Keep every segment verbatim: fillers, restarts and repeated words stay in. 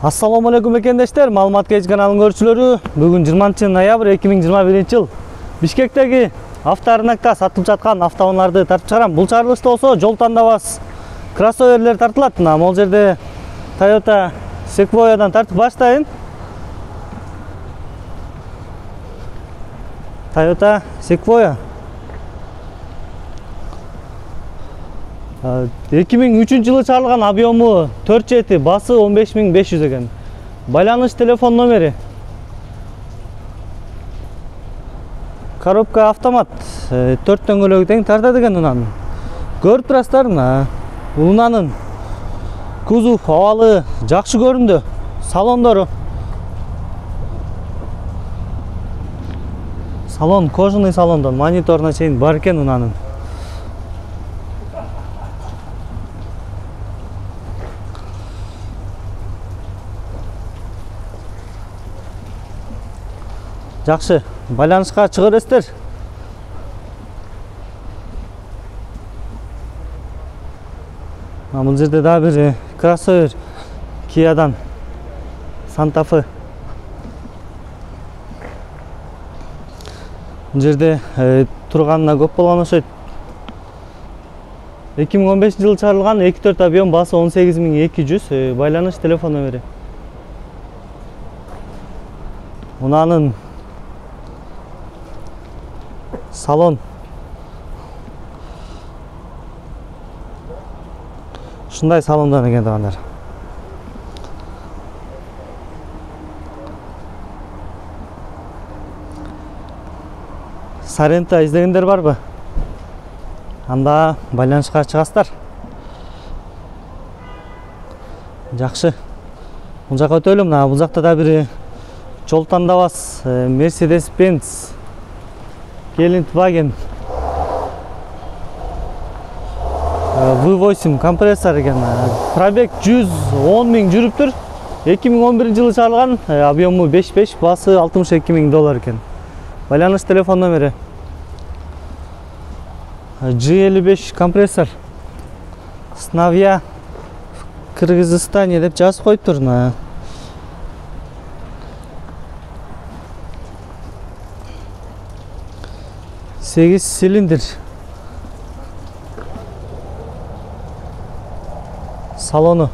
Assalamu alaikum ekендештер, Маалымат кеч каналынын көрүүчүлөрү. Бүгүн жыйырманчы ноябрь эки миң жыйырма биринчи жыл Бишкектеги авторынокто сатылып жаткан автоунааларды тартып чыгарам. Бул чыгарылышта болсо жол тандабас кроссоверлер тартылат. Могул жерде Toyota Sequoia'дан тартып баштайын. Toyota Sequoia эки миң үчүнчү жылы чыгарылган, объему төрт жети, басы он беш миң беш жүз экен. Байланыш телефон номери. Коробка автомат, төрт дөңгөлөгү тең тартат экен унааны. Көрүп турасыздар, унаанын кузов абалы жакшы көрүндү. Салондору. Салон кожаный салондон, мониторуна чейин бар экен унаанын. Жакшы, байланышка чыга бересиздер. Бул жерде дагы бир кроссовер Kia'дан Santa Fe. Бул жерде турганына көп болгон окшойт. эки миң он бешинчи жылы чыгарылган, эки төрт объем, басы он сегиз миң эки жүз, байланыш телефон номери. Унаанын салон ушундай салондан экен туугандар. Сарента издегендер барбы? Анда байланышка чыгасыздар. Жакшы. Бул жака өтөлүм. Бул жакта да бир жол тандабас Mercedes-Benz Geländewagen ви восемь компрессор экен. Пробег жүз он миң жүрүптүр. эки миң он биринчи жылы чыгарылган, объему беш беш, басы алтымыш эки миң доллар экен. Байланыш телефон номери. джи элүү беш компрессор. Snovia Кыргызстане деп жазып коюптур. сегиз цилиндр. Салону.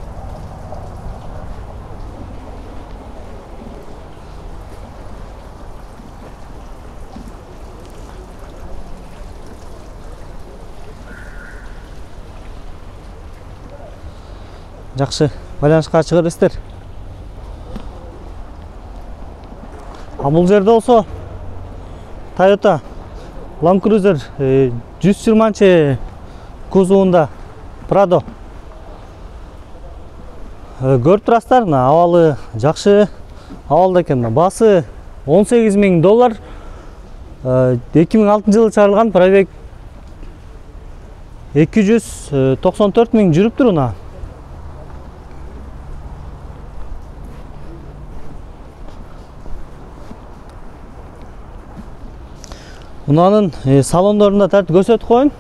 Жакшы, байланышка чыга бересиздер. А бул жерде болсо Toyota Land Cruiser жүз жыйырманчы кузовунда Prado. Көрүп турасыздар, абалы жакшы абалда экен. Басы он сегиз миң доллар. эки миң алтынчы жылы чыгарылган, пробег эки жүз токсон төрт миң жүрүптүр уна. Унаанын салондорунда тартып көрсөтүп коюн.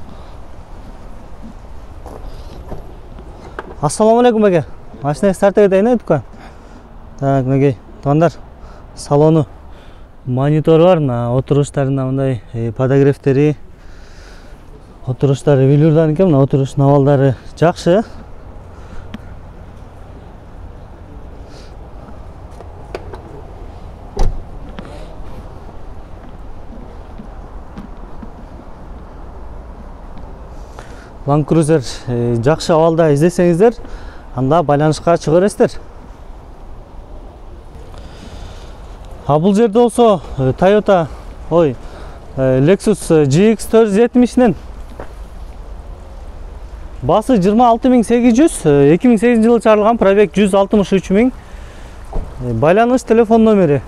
Ассаламу алейкум беке. Машина старт этейин өткөн. Так, меге, туугандар, салону монитору бар, отуруштарында мындай подогревтери, отуруштары велюрдан экен, отуруштун абалдары жакшы. Land Cruiser жакшы абалда издесеңиздер, анда байланышка чыга бересиздер. А бул жерде болсо Toyota, ой, Lexus джи икс төрт жүз жетимишинен басы жыйырма алты миң сегиз жүз, эки миң сегизинчи жылы чыгарылган, пробег жүз алтымыш үч миң, байланыш телефон номери.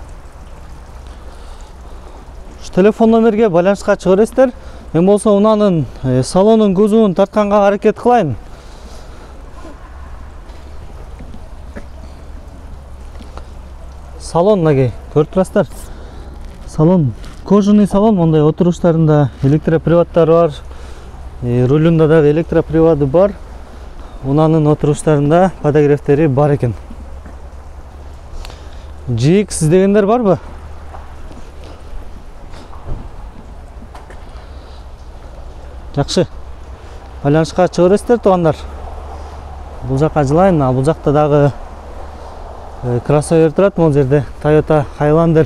Ушу телефон номерге байланышка чыга бересиздер. Мен болсо унаанын салонун кузовун тартканга аракет кылайын. Салон наге, көрүп турасыздар. Салон кожаный салон, мондай отуруштарында электроприводдары бар. Рулунда да электроприводу бар. Унаанын отуруштарында подогревтери бар экен. джи икс издегендер барбы? Жакшы. Байланышка чыга бересиздер туугандар. Бул жакка жылайын. Бул жакта дагы кроссовер турат. Бул жерде Toyota Highlander.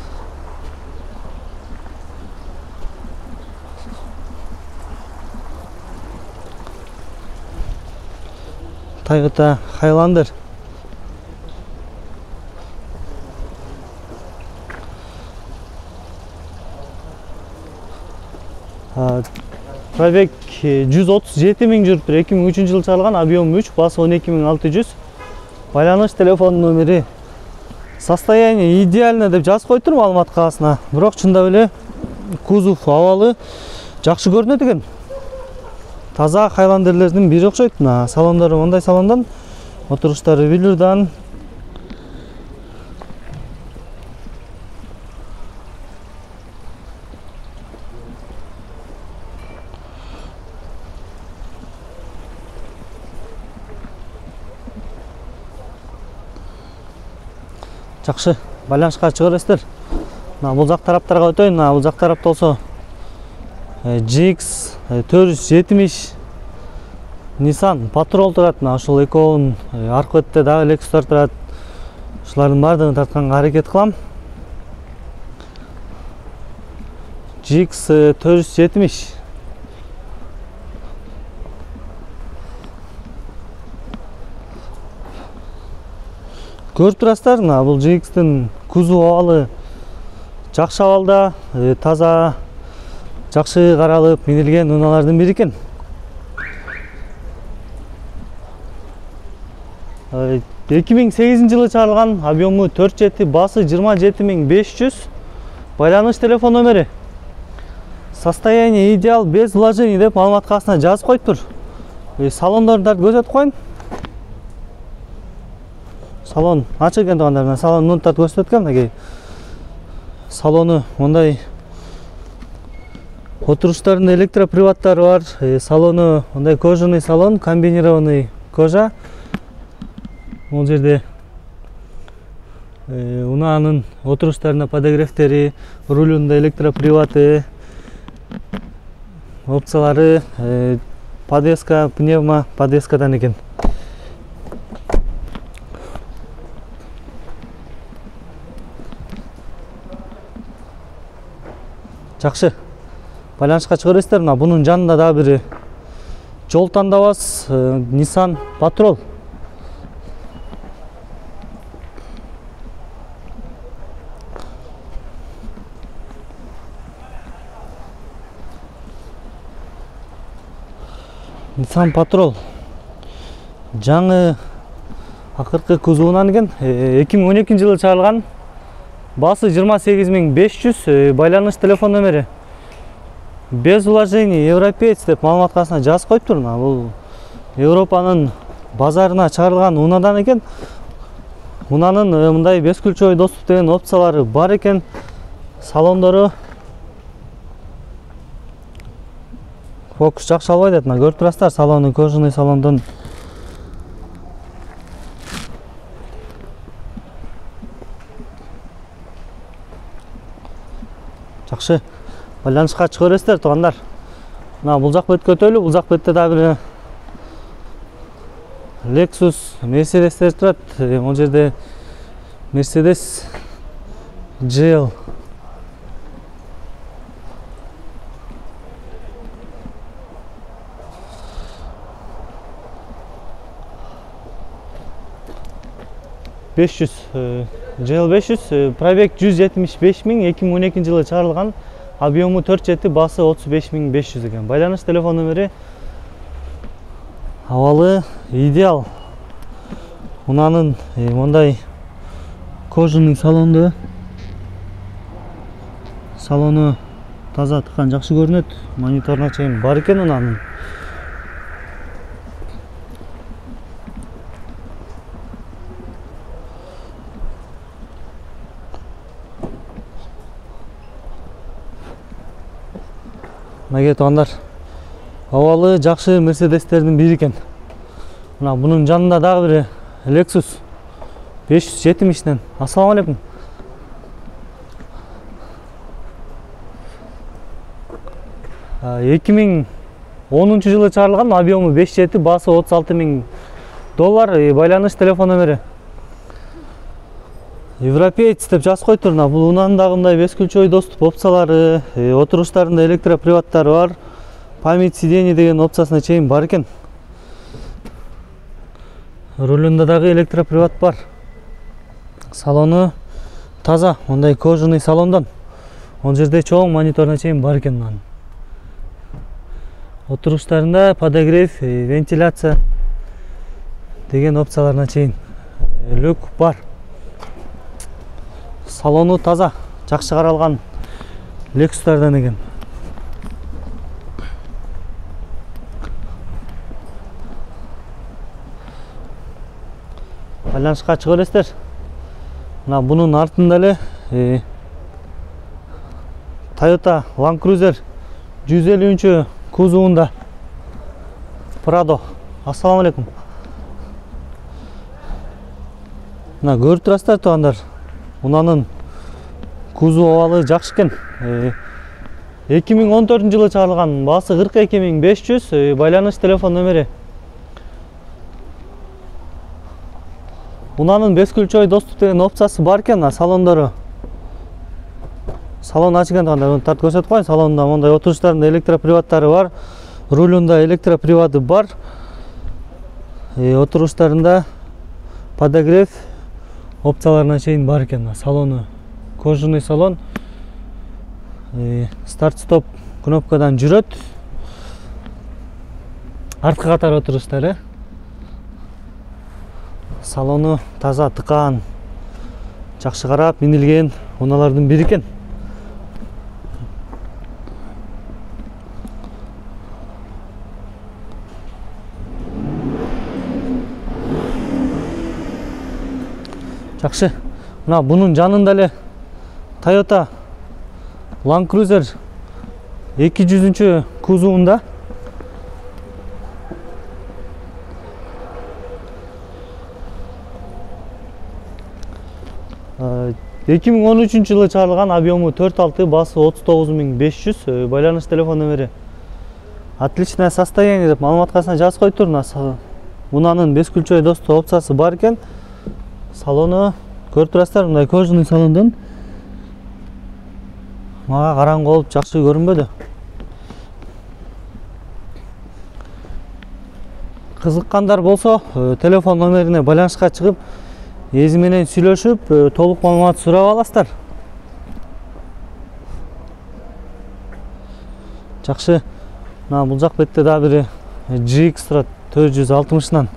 Toyota Highlander. Пробег жүз отуз жети миң жүрүптүр. эки миң үчүнчү жылы чыгарылган, объем үч, басы он эки миң алты жүз. Байланыш телефон номери. Состояние идеально деп жазып коюптур маалымат кагазына. Бирок чындап эле кузов абалы жакшы көрүнөт экен. Таза Хайландерлердин бири окшойт. Салондору мындай салондан, отуруштары велюрдан. Жакшы, байланышка чыга бересиздер. Бул жак тараптарга өтөйүн. Бул жак тарапта болсо джи икс төрт жүз жетимиш Nissan Patrol турат. Ошол экөөнүн аркы бетте дагы Lexus'тар турат. Ушулардын баардыгын тартканга аракет кылам. джи икс төрт жүз жетимиш. Көрүп турасыздар, бул джи икстин кузов абалы жакшы абалда, таза, жакшы каралып минилген унаалардын бири экен. эки миң сегизинчи жылы чыгарылган, объему төрт жети, басы жыйырма жети миң беш жүз. Байланыш телефон номери. Состояние идеал, без вложений деп маалымат кагазына жазып коюптур. Салондорун тартып көрсөтүп коюн. Салон ачык экен туугандар. Салонун тартып көрсөтөт экен. Мынакей салону мындай отуруштардын электроприваттары бар. Салону мындай кожаный салон, комбинированный кожа. Бул жерде унаанын отуруштарына подогревтери, рулунда электроприваты, опциялары, подвеска, пневмо подвескадан экен. Жакшы. Байланышка чыга бересиздер. Бунун жанында дагы бири жол тандабас Nissan Patrol. Nissan Patrol. Жаңы акыркы кузовунан экен. эки миң он экинчи жылы чыгарылган. Басы жыйырма сегиз миң беш жүз. Байланыш телефон номери. Без вложений, европеец деп маалымат кагазына жазып коюптур. Бул Европанын базарына чыгарылган унадан экен. Унанын мындай бескүлчөй доступ деген опциялары бар экен. Салондору фокус жакшы албайт эт. Көрүп турасыздар, салону кожаный салондон. Жакшы. Байланышка чыга бересиздер туугандар. Мына бул жак бетке өтөлү. Бул жак бетте дагы бир Lexus, Mercedes турат. Бул жерде Mercedes джи эл. беш жүз, джи эл беш жүз, пробег жүз жетимиш беш миң, эки миң он экинчи жылы чыгарылган, объему төрт жети, басы отуз беш миң беш жүз экен. Байланыш телефон номери. Абалы идеал. Унанын мындай кожаный салонду. Салону таза тыккан жакшы көрүнөт. Мониторуна чейин бар экен унанын. Мына туугандар, абалы жакшы Мерседестердин бири экен. Мына бунун жанында дагы бир Lexus беш жүз жетимиштен. Ассаламу алейкум. эки миң онунчу жылы чыгарылган, объему беш жүз жети, баасы отуз алты миң доллар, байланыш телефон номери. Европеец деп жазып койтур. Бул унандагы мындай бес ключевой доступ опциялары, отуруштарында электроприваттары бар, память сидений деген опциясына чейин бар экен. Рулунда дагы электроприват бар. Салону таза, мындай кожаный салондон. Он жерде чоң мониторуна чейин бар экен анын. Отуруштарында подогрев, вентиляция деген опцияларына чейин. Люк бар. Салону таза, жакшы каралган Lexus'lardan экен. Байланышка чыгып элесиздер. Мына бунун артында эле Toyota Land Cruiser жүз элүүнчү кузовунда Prado. Ассаламу алейкум. Мына көрүп турасыздар туугандар. Унанын кузов абалы жакшы экен. эки миң он төртүнчү жылы чыгарылган, баасы кырк эки миң беш жүз, байланыш телефон номери. Унанын бес ключевой доступ деген опциясы бар экен, салондору. Салон ачык экен туугандар, тартып көрсөтүп коеюн. Салонунда мондай отуруштарында электроприваттары бар, рулунда электроприваты бар. Отуруштарында подогрев опцияларына чейин бар экен. Салону кожаный салон. Старт-стоп кнопкадан жүрөт. Арткы катар отуруштары. Салону таза, тыкаан, жакшы карап минилген унаалардын бири экен. Жакшы. Мына бунун жанында эле Toyota Land Cruiser эки жүзүнчү кузовунда эки миң он үчүнчү жылы чыгарылган, объему төрт алты, баасы отуз тогуз миң беш жүз, байланыш телефон номери. Отличное состояние деп маалыматкасына жазып койтур. Унанын бес ключевой доступ опциясы бар экен. Салону көрүп турасыздар, мындай кожаный салондон. Мага караңгы болуп жакшы көрүнбөдү. Кызыккандар болсо, телефон номерине байланышка чыгып, эзи менен сүйлөшүп, толук маалымат сурап аласыздар. Жакшы. Мына бул жак бетте дагы бири джи икс турат, төрт жүз алтымыштан.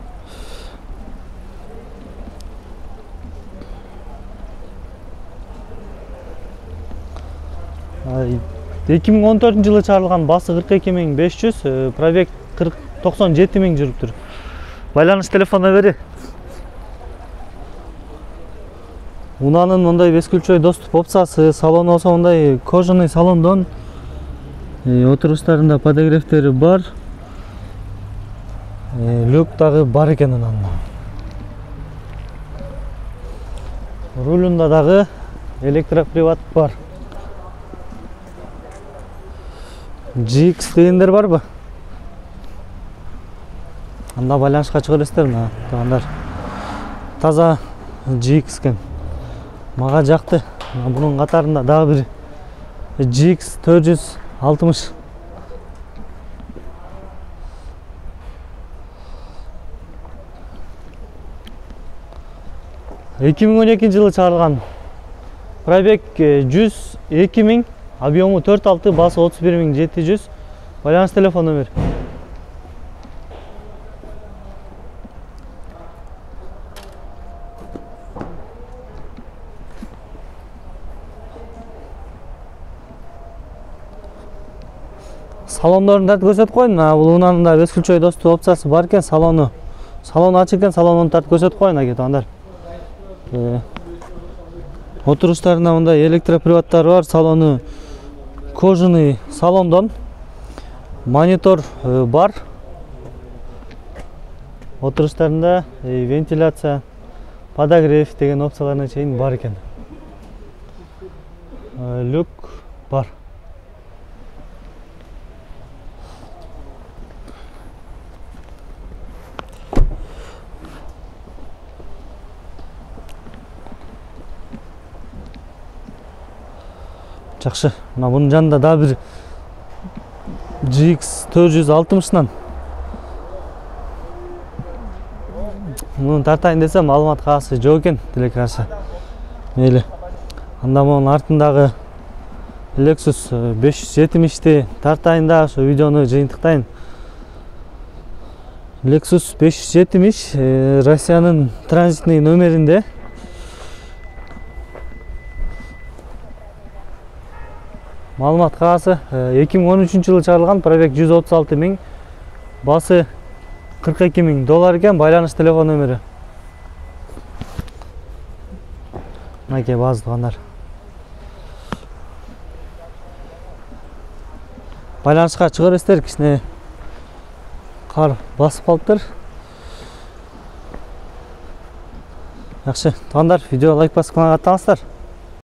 эки миң он төртүнчү жылы чыгарылган, баасы кырк эки миң беш жүз, пробег токсон жети миң жүрүптүр. Байланыш телефон номери. Унанын мындай бес ключевой доступ опциясы, салону болсо мындай кожаный салондон. Отуруштарында подогревтери бар. Люк дагы бар экен анан. Рулунда дагы электроприват бар. джи икс дегендер барбы? Анда байланышка чыгып элесиздер, мына туугандар. Таза джи икс экен. Мага жакты. Бунун катарында дагы бир джи икс төрт жүз алтымыш. эки миң он экинчи жылы чыгарылган. Пробег жүз эки миң, объему төрт алты, баасы отуз бир миң жети жүз. Байланыш телефон номер. Салондорун тартып көрсөтүп коеюн. Бул унанында бес ключевой доступ опциясы бар экен. Салону салон ачык экен, салонун тартып көрсөтүп коеюн аке туугандар. Отуруштарында мындай электроприваттары бар. Салону кожаный салондон. Монитор бар. Отуруштарында вентиляция, подогрев деген опцияларына чейин бар экен. Люк бар. Жакшы. Мына бунун жанында да бир G X төрт жүз алтымыштан муну тартайын десем маалымат кагысы жок экен, тилекке каршы. Мейли. Анда монун артындагы Lexus беш жүз жетимишти тартайын да ошо видеону жыйынтыктайын. Lexus беш жүз жетимиш Россиянын транзитный номеринде. Маалымат кагысы эки миң он үчүнчү жылы чыгарылган, пробег жүз отуз алты миң, басы кырк эки миң доллар экен, байланыш телефон нөмүрү. Мынакей базы туугандар. Байланышка чыгар эстер, кичине кар басып калыптыр. Жакшы, туугандар, видео лайк басып каттыңыздар.